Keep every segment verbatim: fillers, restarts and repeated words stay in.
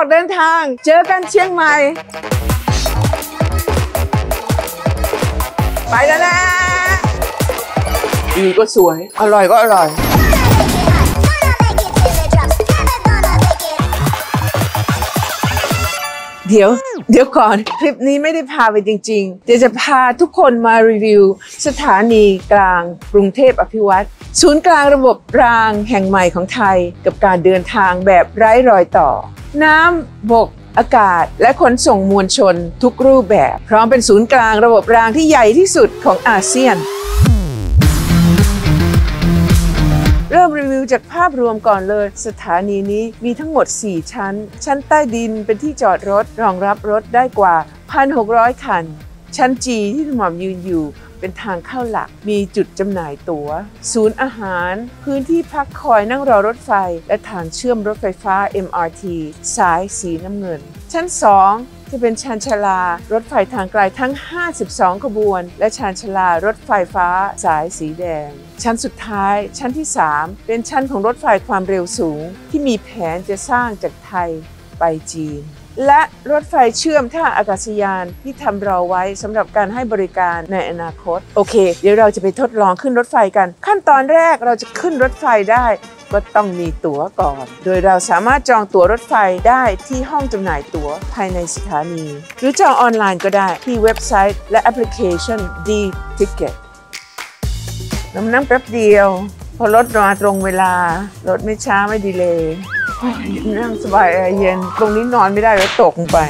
เดินทางเจอกันเชียงใหม่ไปแล้วนะดีก็สวยอร่อยก็อร่อยเดี๋ยวเดี๋ยวก่อนคลิปนี้ไม่ได้พาไปจริงๆเดี๋ยวจะพาทุกคนมารีวิวสถานีกลางกรุงเทพอภิวัตรศูนย์กลางระบบรางแห่งใหม่ของไทยกับการเดินทางแบบไร้รอยต่อน้ำบกอากาศและขนส่งมวลชนทุกรูปแบบพร้อมเป็นศูนย์กลางระบบรางที่ใหญ่ที่สุดของอาเซียนเริ่มรีวิวจากภาพรวมก่อนเลยสถานีนี้มีทั้งหมดสี่ชั้นชั้นใต้ดินเป็นที่จอดรถรองรับรถได้กว่า หนึ่งพันหกร้อย คันชั้น G ที่หม่อมยืนอยู่เป็นทางเข้าหลักมีจุดจำหน่ายตั๋วศูนย์อาหารพื้นที่พักคอยนั่งรอรถไฟและทางเชื่อมรถไฟฟ้า เอ็ม อาร์ ที สายสีน้ำเงินชั้นสองจะเป็นชานชาลารถไฟทางไกลทั้งห้าสิบสองขบวนและชานชาลารถไฟฟ้าสายสีแดงชั้นสุดท้ายชั้นที่สามเป็นชั้นของรถไฟความเร็วสูงที่มีแผนจะสร้างจากไทยไปจีนและรถไฟเชื่อมท่าอากาศยานที่ทำรอไว้สำหรับการให้บริการในอนาคตโอเคเดี๋ยวเราจะไปทดลองขึ้นรถไฟกันขั้นตอนแรกเราจะขึ้นรถไฟได้ก็ต้องมีตั๋วก่อนโดยเราสามารถจองตั๋วรถไฟได้ที่ห้องจำหน่ายตั๋วภายในสถานีหรือจองออนไลน์ก็ได้ที่เว็บไซต์และแอปพลิเคชัน ดี ทิเก็ต น้ำนั่งแป๊บเดียวพอรถมาตรงเวลารถไม่ช้าไม่ดีเลยนั่งสบายแอร์เย็นตรงนี้นอนไม่ได้แล้วตกลงไป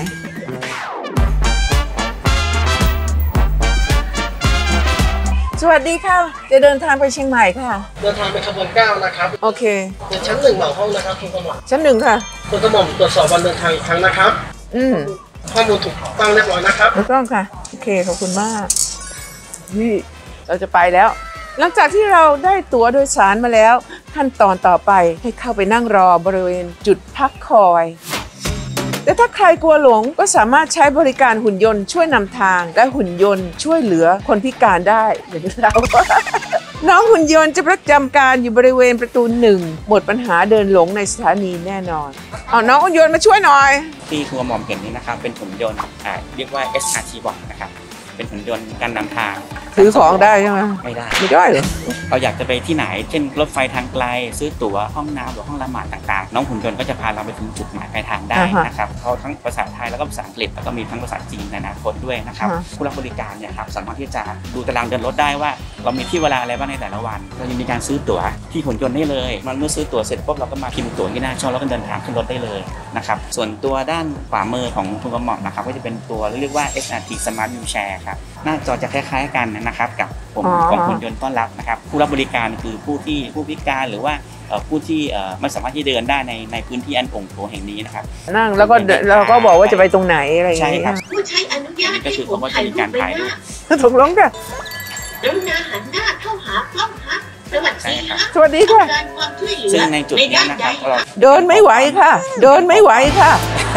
สวัสดีค่ะจะเดินทางไปเชียงใหม่ค่ะเดินทางไปขบวนเก้านะครับโอเคเป็นชั้นหนึ่งเหมาห้องนะครับคุณกระหม่อมชั้นหนึ่งค่ะคุณกระหม่อมตรวจสอบวันเดินทางอีกครั้งนะครับอืมข้อมูลถูกต้องเรียบร้อยนะครับถูกต้องค่ะโอเคขอบคุณมากนี่เราจะไปแล้วหลังจากที่เราได้ตั๋วโดยสารมาแล้วขั้นตอนต่อไปให้เข้าไปนั่งรอบริเวณจุดพักคอยแต่ถ้าใครกลัวหลงก็สามารถใช้บริการหุ่นยนต์ช่วยนำทางและหุ่นยนต์ช่วยเหลือคนพิการได้อย่างเรา น้องหุ่นยนต์จะประจำการอยู่บริเวณประตูหนึ่งหมดปัญหาเดินหลงในสถานีแน่นอนเอาน้องหุ่นยนต์มาช่วยหน่อยที่คุณหม่อมเห็นนี้นะครับเป็นหุ่นยนต์เรียกว่า เอส อาร์ ที บอท นะครับเป็นหุ่นยนต์การนำทางซื้อของได้ใช่ไหมไม่ได้ไม่ได้เหรอเราอยากจะไปที่ไหนเช่นรถไฟทางไกลซื้อตั๋วห้องน้ำหรือห้องละหมาดต่างๆน้องหุ่นยนต์ก็จะพาเราไปถึงจุดหมายปลายทางได้นะครับเขาทั้งภาษาไทยแล้วก็ภาษาอังกฤษแล้วก็มีทั้งภาษาจีนในอนาคตด้วยนะครับผู้รับบริการเนี่ยครับสามารถที่จะดูตารางเดินรถได้ว่าเรามีที่เวลาอะไรบ้างในแต่ละวันเรายังมีการซื้อตั๋วที่หุ่นยนต์ได้เลยมันเมื่อซื้อตั๋วเสร็จปุ๊บเราก็มาพิมพ์ตั๋วที่หน้าช่องแล้วก็เดินทางขึ้นรถได้เลยนะครับส่วนตัวด้านขวามือของคุณกระหม่อมนะครับก็จะเป็นตัวเรียกว่า เอส อาร์ ที Smart Wheelchair ครับหน้าจอจะคล้ายๆกันนะครับกับผมของหุ่นยนต์ต้อนรับนะครับผู้รับบริการคือผู้ที่ผู้พิการหรือว่าผู้ที่ไม่สามารถที่เดินได้ในในพื้นที่อันโปร่งโปร่งแห่งนี้นะครับนั่งแล้วก็เราก็บอกว่าจะไปตรงไหนอะไรอย่างเงี้ยผู้ใช้อนุญาตก็คือเขาก็จะมีการถ่ายรูปถูกลงค่ะกรุณาหันหน้าเข้าหากล้องฮะสวัสดีค่ะสวัสดีค่ะซึ่งในจุดนี้นะครับเราเดินไม่ไหวค่ะเดินไม่ไหวค่ะ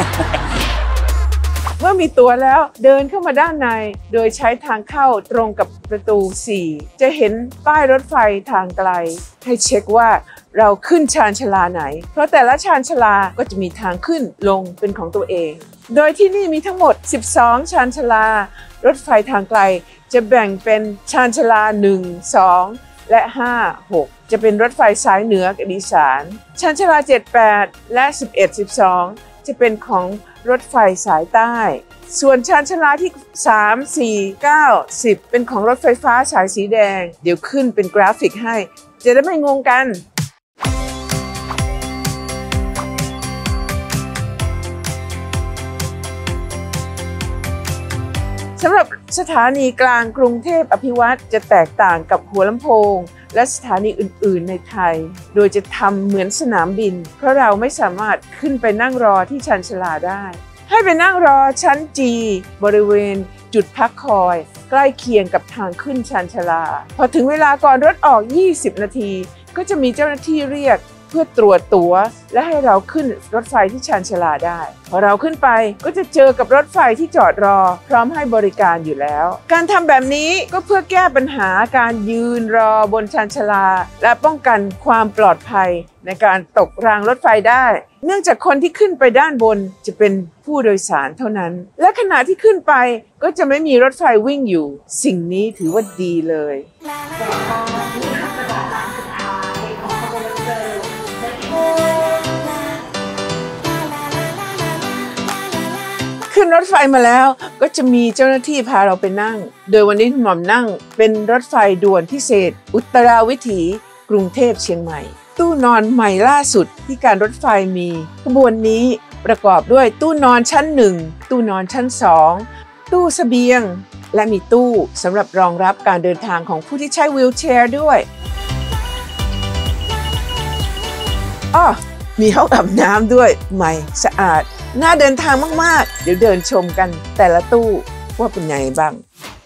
เมื่อมีตั๋วแล้วเดินเข้ามาด้านในโดยใช้ทางเข้าตรงกับประตูสี่จะเห็นป้ายรถไฟทางไกลให้เช็คว่าเราขึ้นชานชาลาไหนเพราะแต่ละชานชาลาก็จะมีทางขึ้นลงเป็นของตัวเองโดยที่นี่มีทั้งหมดสิบสองชานชาลารถไฟทางไกลจะแบ่งเป็นชานชาลาหนึ่ง สองและห้า หกจะเป็นรถไฟสายเหนือกับอีสานชานชาลาเจ็ด แปดและสิบเอ็ด สิบสองจะเป็นของรถไฟสายใต้ส่วนชานชาลาที่สาม สี่ เก้า สิบเป็นของรถไฟฟ้าสายสีแดงเดี๋ยวขึ้นเป็นกราฟิกให้จะได้ไม่งงกันสำหรับสถานีกลางกรุงเทพอภิวัตรจะแตกต่างกับหัวลำโพงและสถานีอื่นๆในไทยโดยจะทำเหมือนสนามบินเพราะเราไม่สามารถขึ้นไปนั่งรอที่ชานชาลาได้ให้ไปนั่งรอชั้น จี บริเวณจุดพักคอยใกล้เคียงกับทางขึ้นชานชาลาพอถึงเวลาก่อนรถออกยี่สิบนาทีก็จะมีเจ้าหน้าที่เรียกเพื่อตรวจตั๋วและให้เราขึ้นรถไฟที่ชานชาลาได้พอเราขึ้นไปก็จะเจอกับรถไฟที่จอดรอพร้อมให้บริการอยู่แล้วการทำแบบนี้ก็เพื่อแก้ปัญหาการยืนรอบนชานชาลาและป้องกันความปลอดภัยในการตกรางรถไฟได้เนื่องจากคนที่ขึ้นไปด้านบนจะเป็นผู้โดยสารเท่านั้นและขณะที่ขึ้นไปก็จะไม่มีรถไฟวิ่งอยู่สิ่งนี้ถือว่าดีเลยขึ้นรถไฟมาแล้วก็จะมีเจ้าหน้าที่พาเราไปนั่งโดยวันนี้คุณหม่อมนั่งเป็นรถไฟด่วนพิเศษอุตราวิถีกรุงเทพเชียงใหม่ตู้นอนใหม่ล่าสุดที่การรถไฟมีขบวนนี้ประกอบด้วยตู้นอนชั้นหนึ่งตู้นอนชั้นสองตู้เสบียงและมีตู้สำหรับรองรับการเดินทางของผู้ที่ใช้วีลแชร์ด้วยอ้อมีห้องอาบน้ำด้วยใหม่สะอาดน่าเดินทางมากๆเดี๋ยวเดินชมกันแต่ละตู้ว่าเป็นไงบ้าง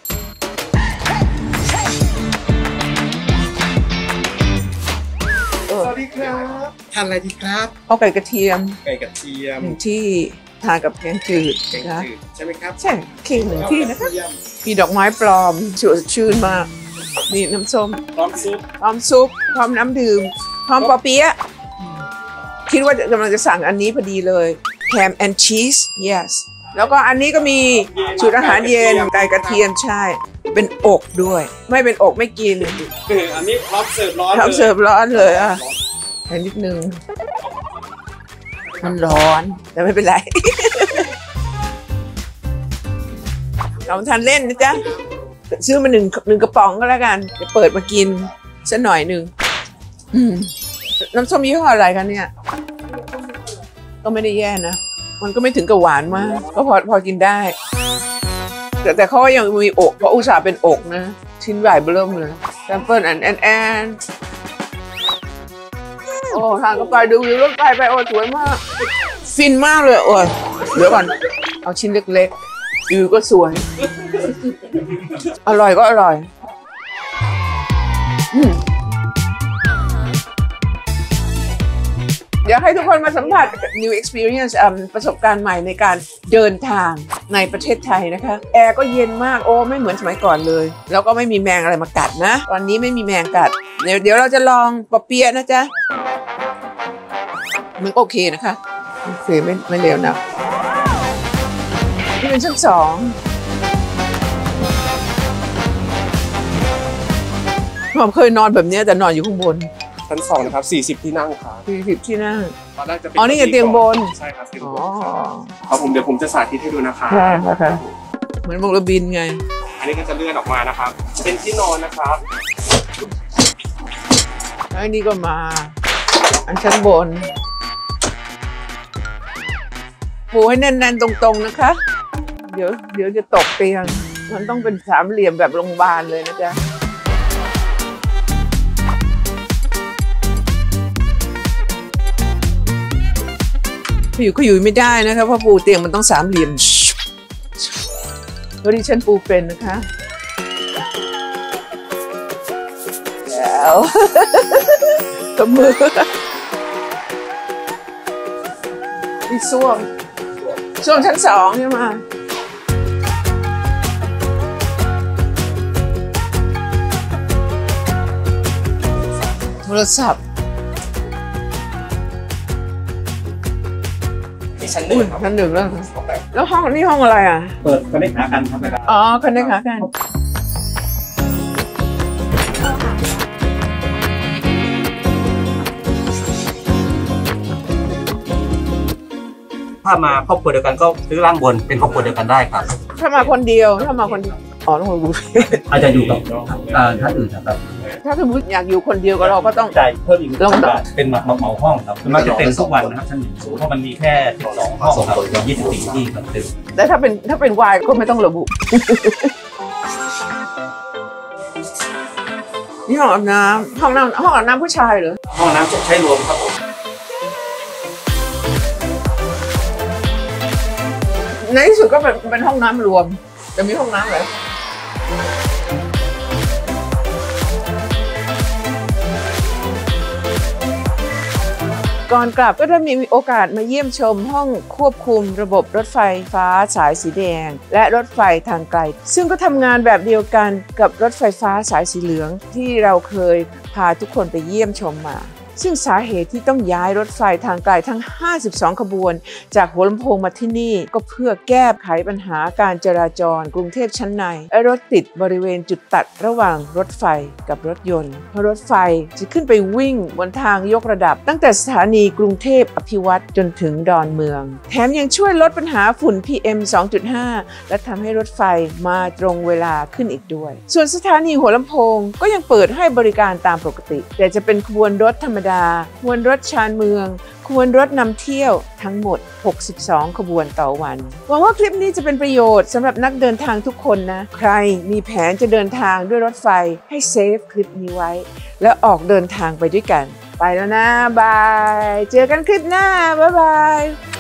สวัสดีครับทานอะไรดีครับเอาไก่กระเทียมไก่กระเทียมหนึ่งที่ทานกับแกงจืดแกงนะจืดใช่ไหมครับใช่เค้กหนึ่งที่นะคะมีดอกไม้ปลอมสดชื่นมากนี่น้ำส้มพร้อมซุปพร้อมซุปพร้อมน้ำดื่มพร้อมปอเปี๊ยะคิดว่ากำลังจะสั่งอันนี้พอดีเลยแฮมแอนด์ชีส yes แล้วก็อันนี้ก็มีชุดอาหารเย็นไก่กระเทียมใช่เป็นอกด้วยไม่เป็นอกไม่กินคืออันนี้พร้อมเสิร์ฟร้อนทำเสิร์ฟร้อนเลยอ่ะแค่นิดนึงมันร้อนแต่ไม่เป็นไร เราทานเล่นนะจ๊ะซื้อมาหนึ่งหนึ่งกระป๋องก็แล้วกันจะเปิดมากินสักหน่อยหนึ่งน้ำส้มยี่ห้ออะไรคะเนี่ยก็ไม่ได้แย่นะมันก็ไม่ถึงกับหวานมากก็พอพอกินได้แต่แต่เขายังมีอกเพราะอุตส่าห์เป็นอกนะชิ้นใหญ่เบิ่มเลยแซมเปิลแอนแอนแอนโอ้ทานก็ไปดูวิวรถไฟไปโอ้สวยมากฟินมากเลยโอ้ยเดี๋ยวก่อนเอาชิ้นเล็กๆวิวก็สวยอร่อยก็อร่อยอืมอยากให้ทุกคนมาสัมผัส new experience ประสบการณ์ใหม่ในการเดินทางในประเทศไทยนะคะแอร์ก็เย็นมากโอ้ไม่เหมือนสมัยก่อนเลยแล้วก็ไม่มีแมงอะไรมากัดนะตอนนี้ไม่มีแมงกัดเดี๋ยวเดี๋ยวเราจะลองปอเปี๊ยะนะจ๊ะมันโอเคนะคะโอเคไม่ไม่เลวนะนี่เป็นชั้นสองผมเคยนอนแบบนี้แต่นอนอยู่ข้างบนชั้นสองนะครับสี่สิบที่นั่งครับสี่สิบที่นั่งตอนแรกจะเป็นอ๋อนี่ไงเตียงบนใช่ครับเตียงอ๋บอนครับผมเดี๋ยวผมจะสาธิตให้ดูนะครับใช่ค่ะเหมือนมงระบินไงอันนี้ก็จะเลื่อนออกมานะครับเป็นที่นอนนะครับแล้วอันนี้ก็มาอันชั้นบนปูให้แน่นๆตรงๆนะคะเดี๋ยวเดี๋ยวจะตกเตียงมันต้องเป็นสามเหลี่ยมแบบโรงพยาบาลเลยนะจ๊ะอยู่ก็อยู่ไม่ได้นะคะเพราะปูเตียงมันต้องสามเหลี่ยมแล้วดิฉันปูเป็นนะคะแล้วกับมือนี่ส้วมส้วมชั้นสองใช่ไหมโทรศัพท์ชั้นหนึ่งครับชั้นหนึ่งแล้วแล้วห้องนี่ห้องอะไรอ่ะเปิดคอนเนคหากันครับเวลาอ๋อคอนเนคหากันถ้ามาครอบครัวเดียวกันก็ซื้อล่างบนเป็นครอบครัวเดียวกันได้ครับถ้ามาคนเดียวถ้ามาคนเดียวอ๋อต้องมาบุฟเฟ่ต์อาจจะอยู่กับท่านอื่นนะครับถ้าสมมติอยากอยู่คนเดียวก็เราก็ต้องจ่ายเพิ่มอีกลงเป็นเหมาเหมาห้องครับมันจะเต็มทุกวันนะครับชั้นหนึ่งเพราะมันมีแค่สิบสองห้องครับมียี่สิบสี่ที่ครับเต็มแต่ถ้าเป็นถ้าเป็นวายก็ไม่ต้องระบุนี่ห้องอาบน้ำห้องน้ำห้องอาบน้ำผู้ชายเหรอห้องน้ำใช้รวมครับผมในที่สุดก็เป็นเป็นห้องน้ำรวมจะมีห้องน้ำเหรอก่อนกลับก็ได้มีโอกาสมาเยี่ยมชมห้องควบคุมระบบรถไฟฟ้าสายสีแดงและรถไฟทางไกลซึ่งก็ทำงานแบบเดียวกันกับรถไฟฟ้าสายสีเหลืองที่เราเคยพาทุกคนไปเยี่ยมชมมาซึ่งสาเหตุที่ต้องย้ายรถไฟทางไกลทั้งห้าสิบสองขบวนจากหัวลำโพงมาที่นี่ก็เพื่อแก้ไขปัญหาการจราจรกรุงเทพชั้นในและรถติดบริเวณจุดตัดระหว่างรถไฟกับรถยนต์เพราะรถไฟจะขึ้นไปวิ่งบนทางยกระดับตั้งแต่สถานีกรุงเทพอภิวัตรจนถึงดอนเมืองแถมยังช่วยลดปัญหาฝุ่น พี เอ็ม สองจุดห้า และทำให้รถไฟมาตรงเวลาขึ้นอีกด้วยส่วนสถานีหัวลำโพงก็ยังเปิดให้บริการตามปกติแต่จะเป็นขบวนรถธรรมดาขบวนรถชานเมืองขบวนรถนำเที่ยวทั้งหมดหกสิบสองขบวนต่อวันหวังว่าคลิปนี้จะเป็นประโยชน์สำหรับนักเดินทางทุกคนนะใครมีแผนจะเดินทางด้วยรถไฟให้เซฟคลิปนี้ไว้แล้วออกเดินทางไปด้วยกันไปแล้วนะบายเจอกันคลิปหน้าบ๊ายบาย